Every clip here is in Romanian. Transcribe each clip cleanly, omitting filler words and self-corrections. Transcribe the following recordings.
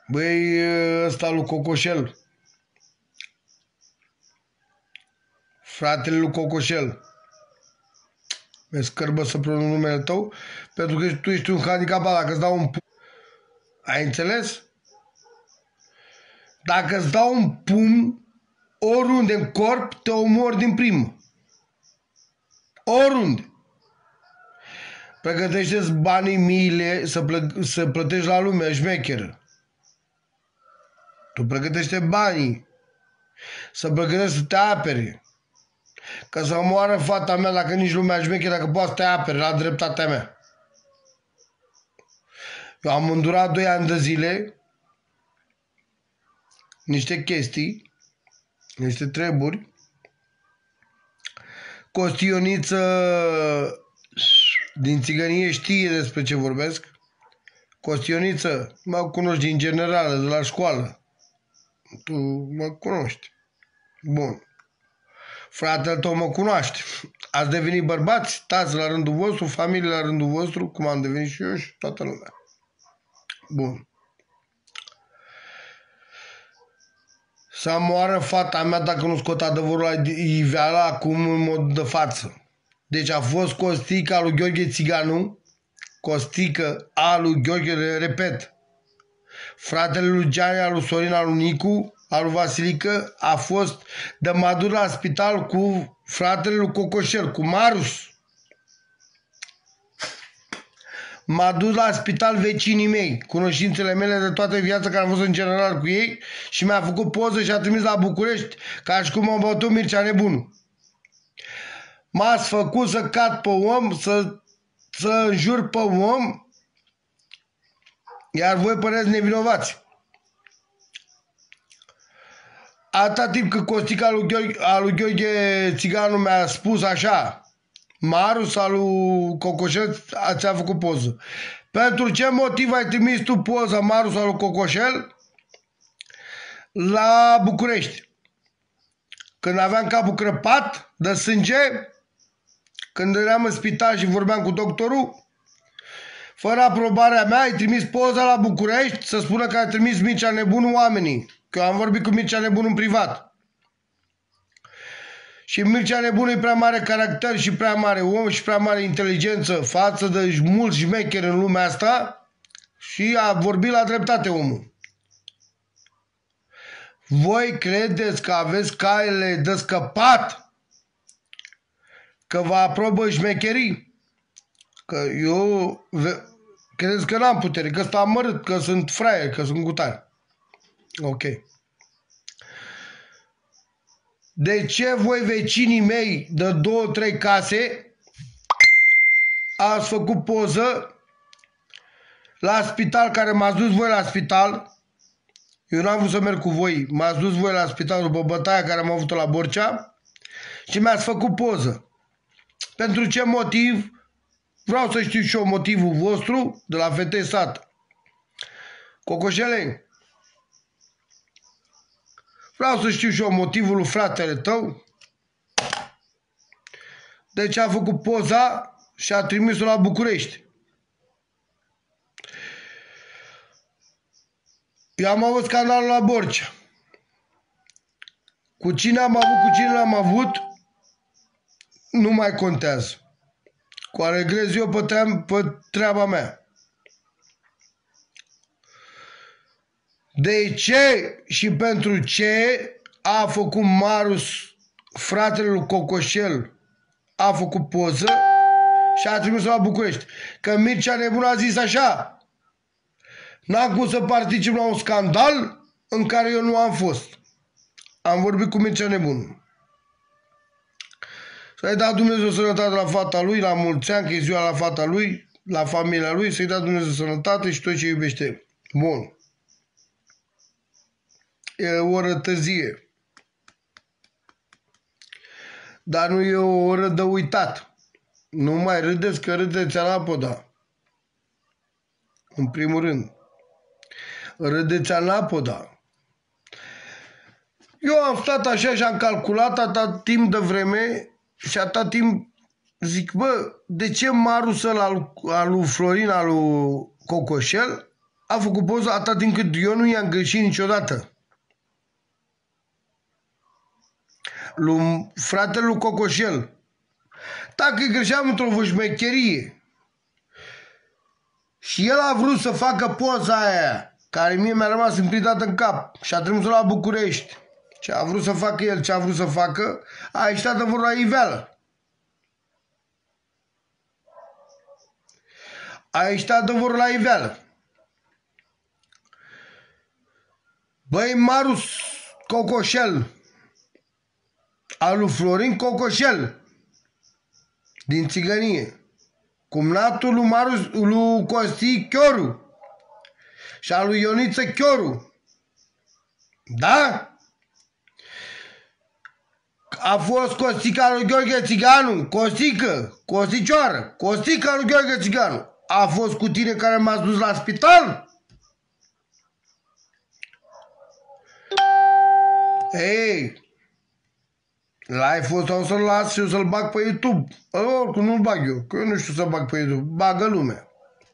Băi, ăsta lui Cocoșel. Fratele lui Cocoșel. Mi-e scârbă să pronunț numele tău, pentru că tu ești un handicapat. Dacă îți dau un pumn... Ai înțeles? Dacă îți dau un pumn oriunde în corp, te omor din primă. Oriunde. Pregătește-ți banii, miile, să plătești la lumea șmecheră. Tu pregătește banii. Să pregătești să te apere. Că să moară fata mea dacă nici lumea șmecheră, dacă poate să te apere la dreptatea mea. Eu am îndurat 2 ani de zile niște chestii, niște treburi. Costioniță din țigănie știe despre ce vorbesc. Costioniță, mă cunoști din generală, de la școală. Tu mă cunoști. Bun. Fratele tău mă cunoaște. Ați devenit bărbați, stați la rândul vostru, familie la rândul vostru, cum am devenit și eu și toată lumea. Bun. Să moară fata mea dacă nu scot adevărul la iveală acum în mod de față. Deci a fost Costică lui Gheorghe Țiganu, Costică a lui Gheorghe, repet, fratele lui Gianni, al lui Sorin, al lui Nicu, al lui Vasilică, a fost de m-a la spital cu fratele lui Cocoșel, cu Marus. M-a dus la spital vecinii mei, cunoștințele mele de toată viața care am fost în general cu ei și mi-a făcut poză și a trimis la București ca și cum am bătut Mircea Nebunu. M-ați făcut să cad pe om, să înjur pe om, iar voi păreți nevinovați. Atâta timp cât Costica lui Gheorghe Țiganu mi-a spus așa, Marus al lui Cocoșel ți-a făcut poză. Pentru ce motiv ai trimis tu poza Marus al lui Cocoșel la București? Când aveam capul crăpat de sânge, când eram în spital și vorbeam cu doctorul, fără aprobarea mea, ai trimis poza la București să spună că ai trimis Mircea Nebunu oamenii. Că eu am vorbit cu Mircea Nebunu în privat. Și Mircea Nebunu e prea mare caracter și prea mare om și prea mare inteligență față de mulți șmecheri în lumea asta și a vorbit la dreptate omul. Voi credeți că aveți caiele de scăpat? Că vă aprobă șmecherii? Că eu credeți că n-am putere, că stau amărât, că sunt fraier, că sunt gutari. Ok. De ce voi, vecinii mei de 2-3 case, ați făcut poză la spital, care m-ați dus voi la spital? Eu n-am vrut să merg cu voi, m-ați dus voi la spital după bătaia care am avut-o la Borcea și mi-ați făcut poză. Pentru ce motiv? Vreau să știu și eu motivul vostru de la Fetei Sat. Cocoșele, vreau să știu și eu motivul lui fratele tău. Deci a făcut poza și a trimis-o la București. Eu am avut scandalul la Borcea. Cu cine am avut, cu cine l-am avut, nu mai contează. Cu a regrez eu pe treaba mea. De ce și pentru ce a făcut Marus, fratele lui Cocoșel, a făcut poză și a trimis-o la București? Că Mircea Nebunu a zis așa: n-am cum să particip la un scandal în care eu nu am fost. Am vorbit cu Mircea Nebunu. Să-i dea Dumnezeu sănătate la fata lui, la mulți ani, că e ziua la fata lui, la familia lui, să-i dea Dumnezeu sănătate și tot ce iubește. Bun. E o oră târzie. Dar nu e o oră de uitat. Nu mai râdeți, că râdeți anapoda. În primul rând. Râdeți anapoda. Eu am stat așa și am calculat atât timp de vreme și atât timp zic, bă, de ce Marus ăla al lui Florin, al lui Cocoșel, a făcut poză atât timp cât eu nu i-am greșit niciodată. Fratele lui Cocoșel. Dacă îi greșeam într-o vâșmecherie și el a vrut să facă poza aia, care mie mi-a rămas imprintată în cap și a trimis-o la București, ce a vrut să facă el, ce a vrut să facă, a ieșit adevărul la iveală. A ieșit adevărul la iveală. Băi, Marius Cocoșel, al lui Florin Cocoșel, din Țigănie, cumnatul lui Costi Chioru și al lui Ioniță Chioru, da? A fost Costică lui Gheorghe Țiganu, Costicioară, Costică lui Gheorghe Țiganu. A fost cu tine care m-ați dus la spital? Ei, l-ai fost sau să-l las și să-l bag pe YouTube? Oricum nu-l bag eu, că eu nu știu să bag pe YouTube, bagă lumea.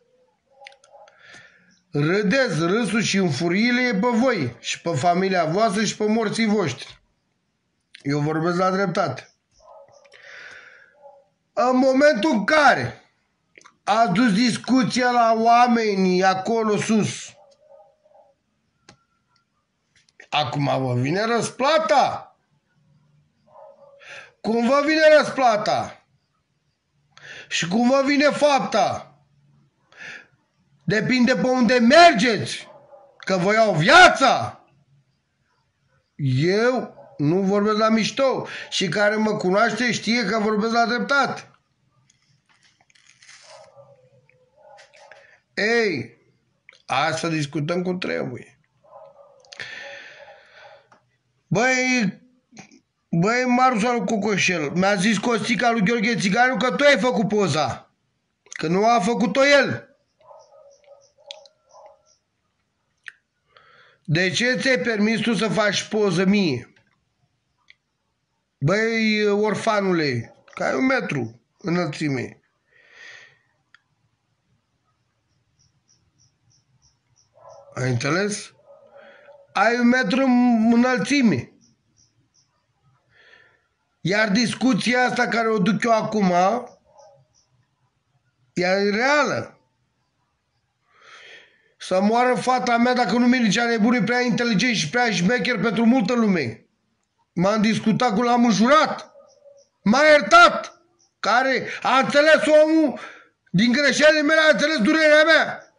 Râdeți, râsul și înfuriile e pe voi și pe familia voastră și pe morții voștri. Eu vorbesc la dreptate. În momentul în care a dus discuția la oamenii acolo sus, acum vă vine răsplata. Cum vă vine răsplata? Și cum vă vine fapta? Depinde pe unde mergeți, că vă iau viața. Eu nu vorbesc la mișto și care mă cunoaște știe că vorbesc la dreptate. Ei, hai să discutăm cum trebuie. Băi, Marius al Cocoșel, mi-a zis Costica lui Gheorghe Țiganu că tu ai făcut poza, că nu a făcut-o el. De ce ți-ai permis tu să faci poză mie? Băi, orfanule, că ai 1 metru înălțime. Ai înțeles? Ai 1 metru înălțime. Iar discuția asta care o duc eu acum e reală. Să moară fata mea dacă nu mergea nebun, e prea inteligent și prea șmecher pentru multă lume. M-am discutat cu l-am înjurat. M-a iertat. Care a înțeles omul din greșelile mele, a înțeles durerea mea.